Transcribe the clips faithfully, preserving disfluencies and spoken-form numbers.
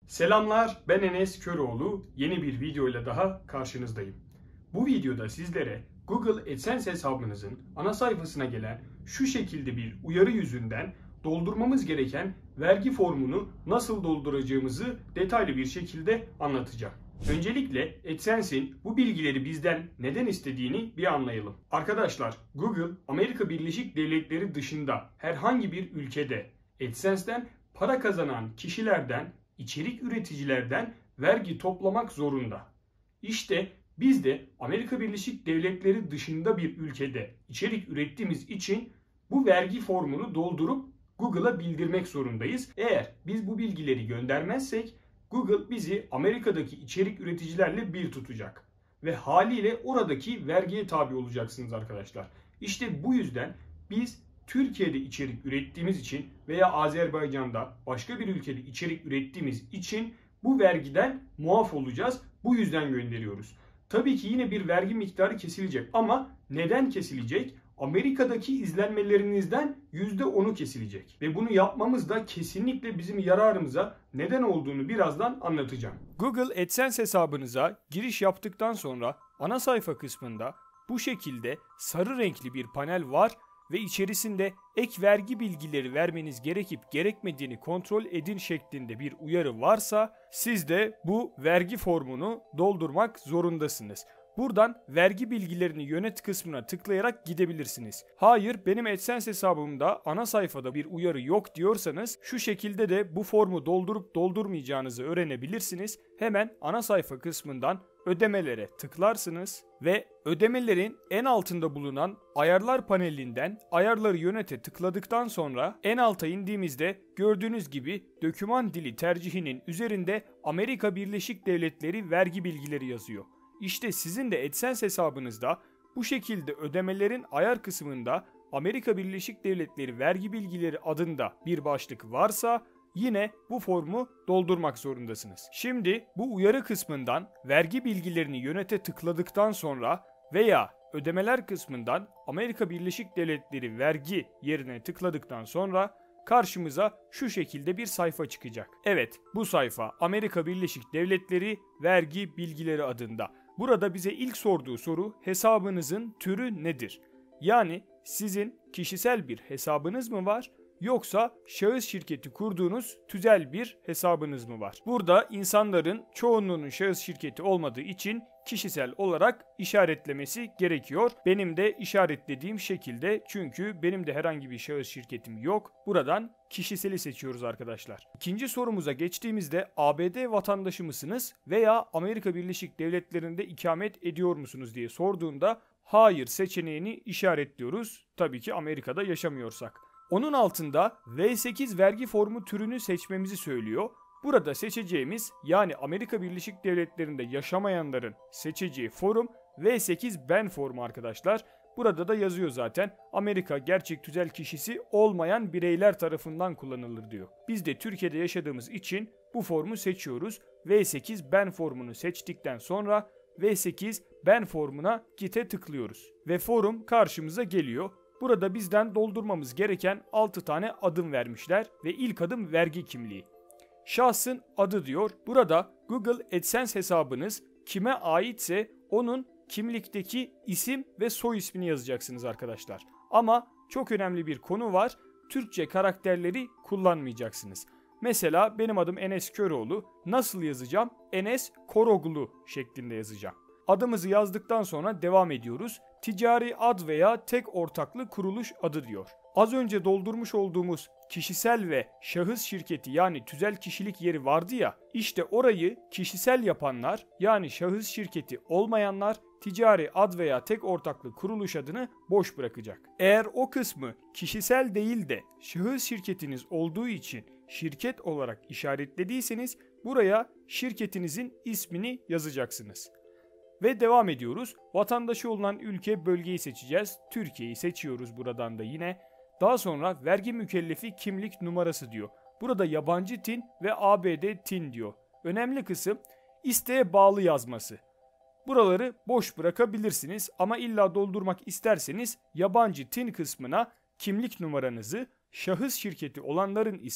Selamlar, ben Enes Köroğlu. Yeni bir videoyla daha karşınızdayım. Bu videoda sizlere Google AdSense hesabınızın ana sayfasına gelen şu şekilde bir uyarı yüzünden doldurmamız gereken vergi formunu nasıl dolduracağımızı detaylı bir şekilde anlatacağım. Öncelikle AdSense'in bu bilgileri bizden neden istediğini bir anlayalım. Arkadaşlar, Google Amerika Birleşik Devletleri dışında herhangi bir ülkede AdSense'den para kazanan kişilerden, içerik üreticilerden vergi toplamak zorunda. İşte biz de Amerika Birleşik Devletleri dışında bir ülkede içerik ürettiğimiz için bu vergi formunu doldurup Google'a bildirmek zorundayız. Eğer biz bu bilgileri göndermezsek Google bizi Amerika'daki içerik üreticilerle bir tutacak. Ve haliyle oradaki vergiye tabi olacaksınız arkadaşlar. İşte bu yüzden biz Türkiye'de içerik ürettiğimiz için veya Azerbaycan'da başka bir ülkede içerik ürettiğimiz için bu vergiden muaf olacağız. Bu yüzden gönderiyoruz. Tabii ki yine bir vergi miktarı kesilecek ama neden kesilecek? Amerika'daki izlenmelerinizden yüzde onu kesilecek. Ve bunu yapmamız da kesinlikle bizim yararımıza neden olduğunu birazdan anlatacağım. Google AdSense hesabınıza giriş yaptıktan sonra ana sayfa kısmında bu şekilde sarı renkli bir panel var ve içerisinde ek vergi bilgileri vermeniz gerekip gerekmediğini kontrol edin şeklinde bir uyarı varsa siz de bu vergi formunu doldurmak zorundasınız. Buradan vergi bilgilerini yönet kısmına tıklayarak gidebilirsiniz. Hayır, benim AdSense hesabımda ana sayfada bir uyarı yok diyorsanız şu şekilde de bu formu doldurup doldurmayacağınızı öğrenebilirsiniz. Hemen ana sayfa kısmından ödemelere tıklarsınız ve ödemelerin en altında bulunan ayarlar panelinden ayarları yönete tıkladıktan sonra en alta indiğimizde gördüğünüz gibi doküman dili tercihinin üzerinde Amerika Birleşik Devletleri vergi bilgileri yazıyor. İşte sizin de AdSense hesabınızda bu şekilde ödemelerin ayar kısmında Amerika Birleşik Devletleri vergi bilgileri adında bir başlık varsa yine bu formu doldurmak zorundasınız. Şimdi bu uyarı kısmından vergi bilgilerini yönete tıkladıktan sonra veya ödemeler kısmından Amerika Birleşik Devletleri vergi yerine tıkladıktan sonra karşımıza şu şekilde bir sayfa çıkacak. Evet, bu sayfa Amerika Birleşik Devletleri vergi bilgileri adında. Burada bize ilk sorduğu soru hesabınızın türü nedir? Yani sizin kişisel bir hesabınız mı var? Yoksa şahıs şirketi kurduğunuz tüzel bir hesabınız mı var? Burada insanların çoğunluğunun şahıs şirketi olmadığı için kişisel olarak işaretlemesi gerekiyor. Benim de işaretlediğim şekilde, çünkü benim de herhangi bir şahıs şirketim yok. Buradan kişiseli seçiyoruz arkadaşlar. İkinci sorumuza geçtiğimizde A B D vatandaşı mısınız veya Amerika Birleşik Devletleri'nde ikamet ediyor musunuz diye sorduğunda hayır seçeneğini işaretliyoruz. Tabii ki Amerika'da yaşamıyorsak. Onun altında V sekiz vergi formu türünü seçmemizi söylüyor. Burada seçeceğimiz, yani Amerika Birleşik Devletleri'nde yaşamayanların seçeceği forum V sekiz ben formu arkadaşlar. Burada da yazıyor zaten, Amerika gerçek tüzel kişisi olmayan bireyler tarafından kullanılır diyor. Biz de Türkiye'de yaşadığımız için bu formu seçiyoruz. V sekiz ben formunu seçtikten sonra V sekiz ben formuna git'e tıklıyoruz. Ve forum karşımıza geliyor. Burada bizden doldurmamız gereken altı tane adım vermişler ve ilk adım vergi kimliği. Şahsın adı diyor. Burada Google AdSense hesabınız kime aitse onun kimlikteki isim ve soy ismini yazacaksınız arkadaşlar. Ama çok önemli bir konu var. Türkçe karakterleri kullanmayacaksınız. Mesela benim adım Enes Köroğlu. Nasıl yazacağım? Enes Koroglu şeklinde yazacağım. Adımızı yazdıktan sonra devam ediyoruz. Ticari ad veya tek ortaklı kuruluş adı diyor. Az önce doldurmuş olduğumuz kişisel ve şahıs şirketi, yani tüzel kişilik yeri vardı ya, işte orayı kişisel yapanlar, yani şahıs şirketi olmayanlar ticari ad veya tek ortaklı kuruluş adını boş bırakacak. Eğer o kısmı kişisel değil de şahıs şirketiniz olduğu için şirket olarak işaretlediyseniz buraya şirketinizin ismini yazacaksınız. Ve devam ediyoruz. Vatandaşı olunan ülke, bölgeyi seçeceğiz. Türkiye'yi seçiyoruz buradan da yine. Daha sonra vergi mükellefi kimlik numarası diyor. Burada yabancı tin ve A B D tin diyor. Önemli kısım isteğe bağlı yazması. Buraları boş bırakabilirsiniz ama illa doldurmak isterseniz yabancı tin kısmına kimlik numaranızı, şahıs şirketi olanların ise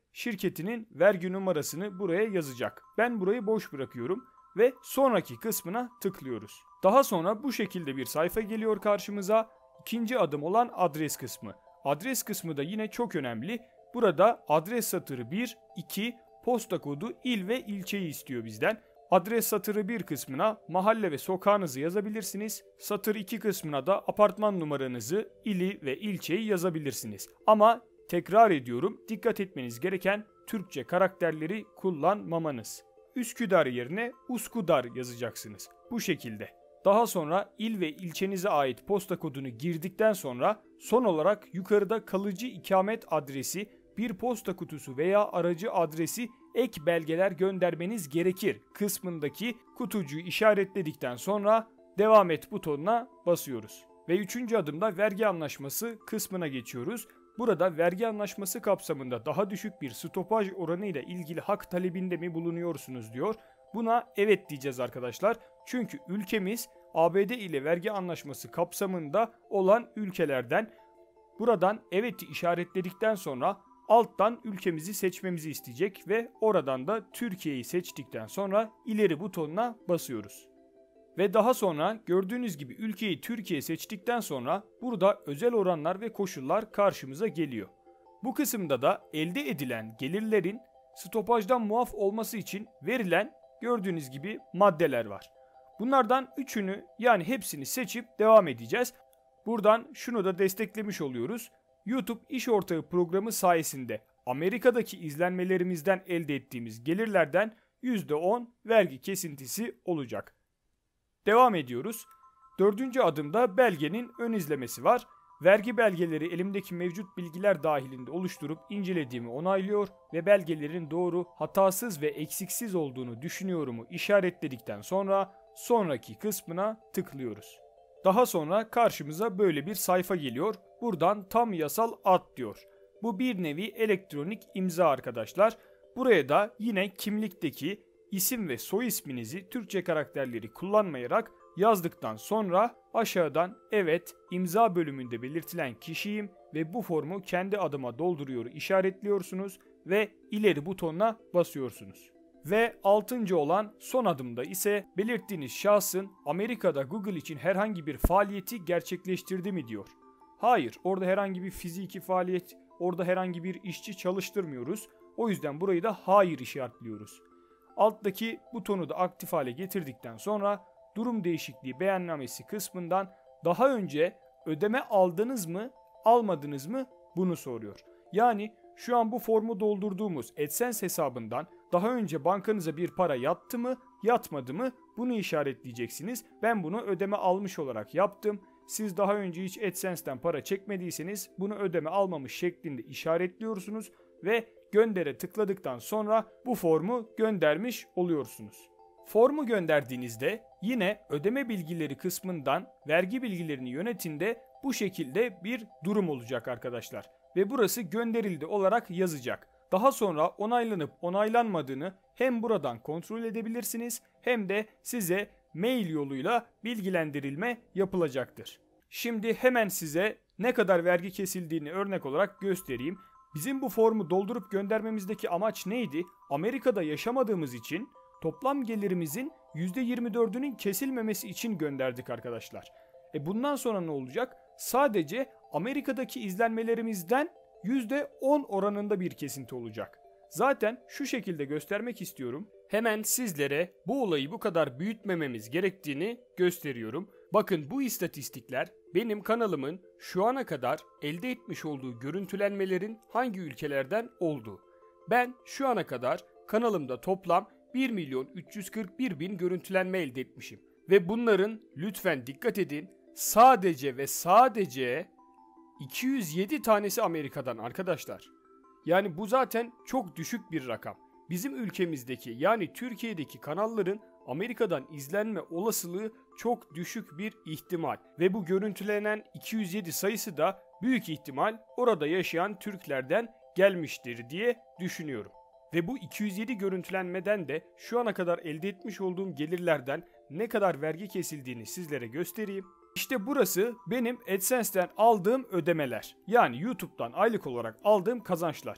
şirketinin vergi numarasını buraya yazacak. Ben burayı boş bırakıyorum ve sonraki kısmına tıklıyoruz. Daha sonra bu şekilde bir sayfa geliyor karşımıza. İkinci adım olan adres kısmı. Adres kısmı da yine çok önemli. Burada adres satırı bir, iki, posta kodu, il ve ilçeyi istiyor bizden. Adres satırı bir kısmına mahalle ve sokağınızı yazabilirsiniz. Satır iki kısmına da apartman numaranızı, ili ve ilçeyi yazabilirsiniz. Ama tekrar ediyorum, dikkat etmeniz gereken Türkçe karakterleri kullanmamanız. Üsküdar yerine Uskudar yazacaksınız. Bu şekilde. Daha sonra il ve ilçenize ait posta kodunu girdikten sonra son olarak yukarıda kalıcı ikamet adresi, bir posta kutusu veya aracı adresi, ek belgeler göndermeniz gerekir kısmındaki kutucuğu işaretledikten sonra devam et butonuna basıyoruz. Ve üçüncü adımda vergi anlaşması kısmına geçiyoruz. Burada vergi anlaşması kapsamında daha düşük bir stopaj oranı ile ilgili hak talebinde mi bulunuyorsunuz diyor. Buna evet diyeceğiz arkadaşlar. Çünkü ülkemiz A B D ile vergi anlaşması kapsamında olan ülkelerden. Buradan evet'i işaretledikten sonra alttan ülkemizi seçmemizi isteyecek ve oradan da Türkiye'yi seçtikten sonra ileri butonuna basıyoruz. Ve daha sonra gördüğünüz gibi ülkeyi Türkiye seçtikten sonra burada özel oranlar ve koşullar karşımıza geliyor. Bu kısımda da elde edilen gelirlerin stopajdan muaf olması için verilen gördüğünüz gibi maddeler var. Bunlardan üçünü yani hepsini seçip devam edeceğiz. Buradan şunu da desteklemiş oluyoruz. YouTube İş Ortağı programı sayesinde Amerika'daki izlenmelerimizden elde ettiğimiz gelirlerden yüzde on vergi kesintisi olacak. Devam ediyoruz. Dördüncü adımda belgenin ön izlemesi var. Vergi belgeleri elimdeki mevcut bilgiler dahilinde oluşturup incelediğimi onaylıyor ve belgelerin doğru, hatasız ve eksiksiz olduğunu düşünüyorumu işaretledikten sonra sonraki kısmına tıklıyoruz. Daha sonra karşımıza böyle bir sayfa geliyor. Buradan tam yasal ad diyor. Bu bir nevi elektronik imza arkadaşlar. Buraya da yine kimlikteki isim ve soy isminizi Türkçe karakterleri kullanmayarak yazdıktan sonra aşağıdan evet imza bölümünde belirtilen kişiyim ve bu formu kendi adıma dolduruyor işaretliyorsunuz ve ileri butonuna basıyorsunuz. Ve altıncı olan son adımda ise belirttiğiniz şahsın Amerika'da Google için herhangi bir faaliyeti gerçekleştirdi mi diyor. Hayır, orada herhangi bir fiziki faaliyet, orada herhangi bir işçi çalıştırmıyoruz. O yüzden burayı da hayır işaretliyoruz. Alttaki butonu da aktif hale getirdikten sonra durum değişikliği beyannamesi kısmından daha önce ödeme aldınız mı, almadınız mı bunu soruyor. Yani şu an bu formu doldurduğumuz AdSense hesabından daha önce bankanıza bir para yattı mı, yatmadı mı bunu işaretleyeceksiniz. Ben bunu ödeme almış olarak yaptım. Siz daha önce hiç AdSense'den para çekmediyseniz bunu ödeme almamış şeklinde işaretliyorsunuz ve göndere tıkladıktan sonra bu formu göndermiş oluyorsunuz. Formu gönderdiğinizde yine ödeme bilgileri kısmından vergi bilgilerini yönetinde bu şekilde bir durum olacak arkadaşlar. Ve burası gönderildi olarak yazacak. Daha sonra onaylanıp onaylanmadığını hem buradan kontrol edebilirsiniz hem de size mail yoluyla bilgilendirilme yapılacaktır. Şimdi hemen size ne kadar vergi kesildiğini örnek olarak göstereyim. Bizim bu formu doldurup göndermemizdeki amaç neydi? Amerika'da yaşamadığımız için toplam gelirimizin yüzde yirmi dördünün kesilmemesi için gönderdik arkadaşlar. E bundan sonra ne olacak? Sadece Amerika'daki izlenmelerimizden yüzde on oranında bir kesinti olacak. Zaten şu şekilde göstermek istiyorum. Hemen sizlere bu olayı bu kadar büyütmememiz gerektiğini gösteriyorum. Bakın bu istatistikler benim kanalımın şu ana kadar elde etmiş olduğu görüntülenmelerin hangi ülkelerden olduğu. Ben şu ana kadar kanalımda toplam bir milyon üç yüz kırk bir bin görüntülenme elde etmişim. Ve bunların lütfen dikkat edin sadece ve sadece iki yüz yedi tanesi Amerika'dan arkadaşlar. Yani bu zaten çok düşük bir rakam. Bizim ülkemizdeki yani Türkiye'deki kanalların Amerika'dan izlenme olasılığı çok düşük bir ihtimal. Ve bu görüntülenen iki yüz yedi sayısı da büyük ihtimal orada yaşayan Türklerden gelmiştir diye düşünüyorum. Ve bu iki yüz yedi görüntülenmeden de şu ana kadar elde etmiş olduğum gelirlerden ne kadar vergi kesildiğini sizlere göstereyim. İşte burası benim AdSense'den aldığım ödemeler. Yani YouTube'dan aylık olarak aldığım kazançlar.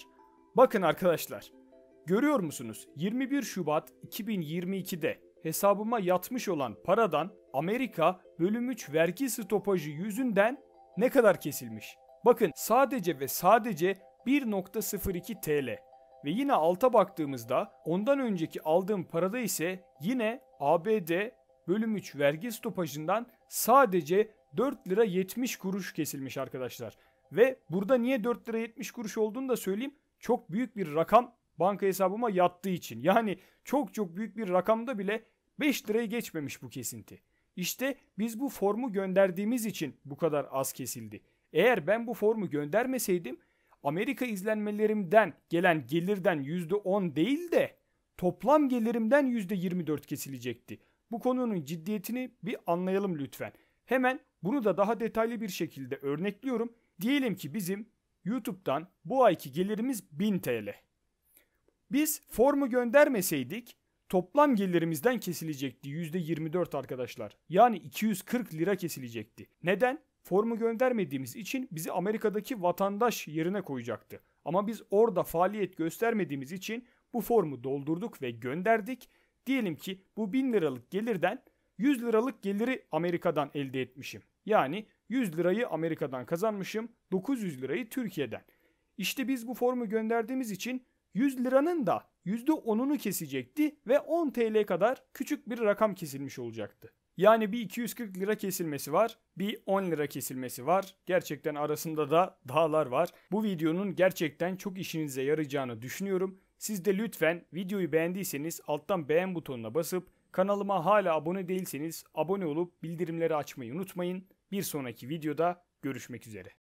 Bakın arkadaşlar, görüyor musunuz? yirmi bir Şubat iki bin yirmi ikide hesabıma yatmış olan paradan Amerika bölüm üç vergi stopajı yüzünden ne kadar kesilmiş? Bakın sadece ve sadece bir nokta sıfır iki T L. Ve yine alta baktığımızda ondan önceki aldığım parada ise yine A B D bölüm üç vergi stopajından sadece dört lira yetmiş kuruş kesilmiş arkadaşlar. Ve burada niye dört lira yetmiş kuruş olduğunu da söyleyeyim. Çok büyük bir rakam banka hesabıma yattığı için. Yani çok çok büyük bir rakamda bile beş lirayı geçmemiş bu kesinti. İşte biz bu formu gönderdiğimiz için bu kadar az kesildi. Eğer ben bu formu göndermeseydim Amerika izlenmelerimden gelen gelirden yüzde on değil de toplam gelirimden yüzde yirmi dört kesilecekti. Bu konunun ciddiyetini bir anlayalım lütfen. Hemen bunu da daha detaylı bir şekilde örnekliyorum. Diyelim ki bizim YouTube'dan bu ayki gelirimiz bin T L. Biz formu göndermeseydik toplam gelirimizden kesilecekti yüzde yirmi dört arkadaşlar. Yani iki yüz kırk lira kesilecekti. Neden? Formu göndermediğimiz için bizi Amerika'daki vatandaş yerine koyacaktı. Ama biz orada faaliyet göstermediğimiz için bu formu doldurduk ve gönderdik. Diyelim ki bu bin liralık gelirden yüz liralık geliri Amerika'dan elde etmişim. Yani yüz lirayı Amerika'dan kazanmışım, dokuz yüz lirayı Türkiye'den. İşte biz bu formu gönderdiğimiz için yüz liranın da yüzde onunu kesecekti ve on T L kadar küçük bir rakam kesilmiş olacaktı. Yani bir iki yüz kırk lira kesilmesi var, bir on lira kesilmesi var. Gerçekten arasında da dağlar var. Bu videonun gerçekten çok işinize yarayacağını düşünüyorum. Siz de lütfen videoyu beğendiyseniz alttan beğen butonuna basıp kanalıma hala abone değilseniz abone olup bildirimleri açmayı unutmayın. Bir sonraki videoda görüşmek üzere.